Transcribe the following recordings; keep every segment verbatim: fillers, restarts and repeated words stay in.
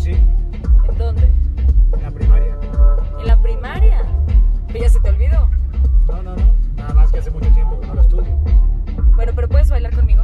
Sí. ¿En dónde? En la primaria. ¿En la primaria? ¿Pero ya se te olvidó? No, no, no. Nada más que hace mucho tiempo que no lo estudio. Bueno, pero ¿puedes bailar conmigo?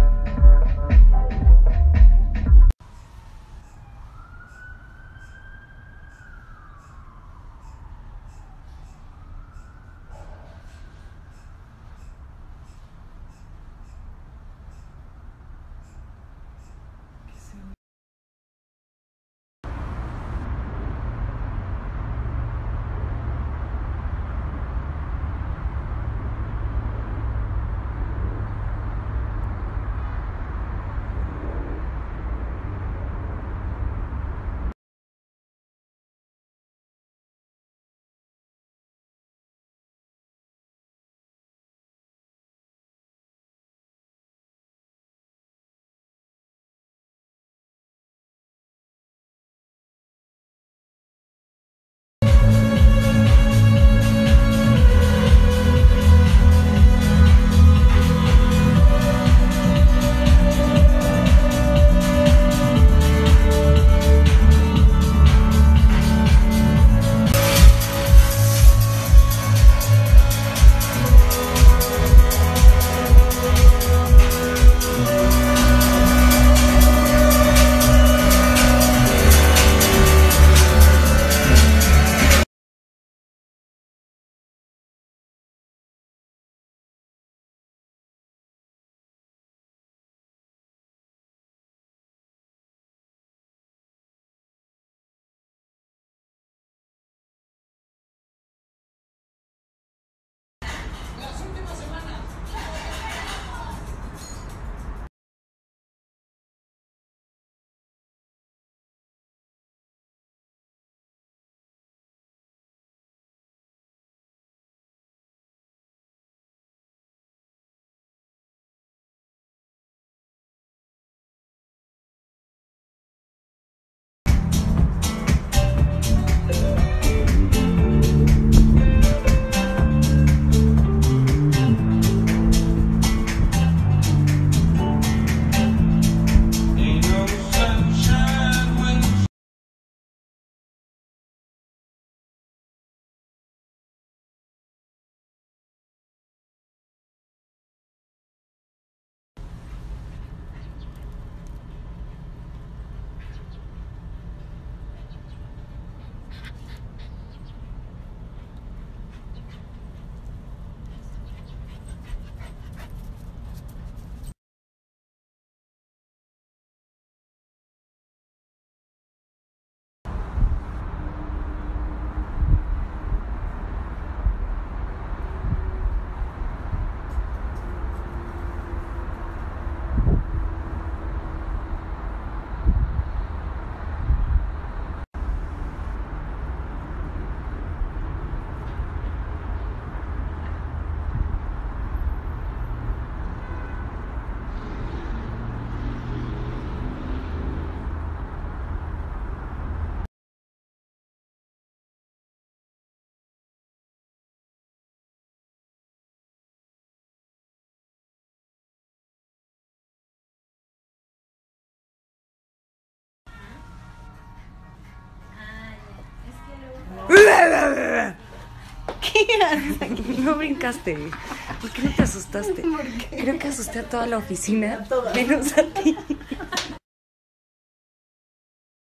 ¿Qué haces aquí? No brincaste. ¿Por qué no te asustaste? ¿Por qué? Creo que asusté a toda la oficina, menos a ti.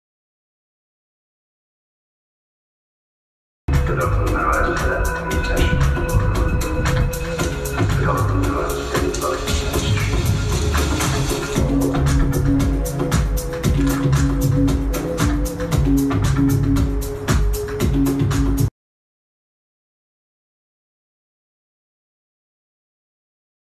Pero con una banda,